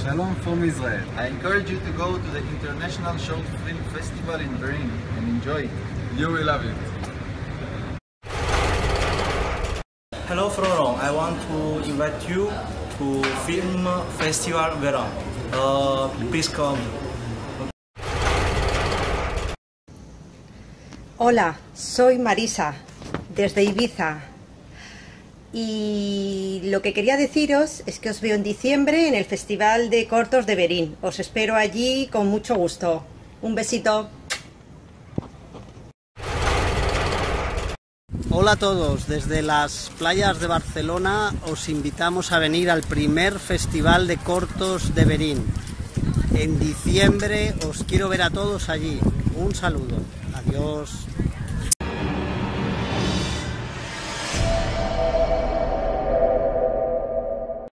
Shalom from Israel. I encourage you to go to the International Short Film Festival in Berlin and enjoy it. You will love it. Hello Florent, I want to invite you to Film Festival Verona. Please come. Hola, soy Marisa, desde Ibiza. Y lo que quería deciros es que os veo en diciembre en el Festival de Cortos de Verín. Os espero allí con mucho gusto. Un besito. Hola a todos, desde las playas de Barcelona os invitamos a venir al primer Festival de Cortos de Verín. En diciembre os quiero ver a todos allí. Un saludo. Adiós.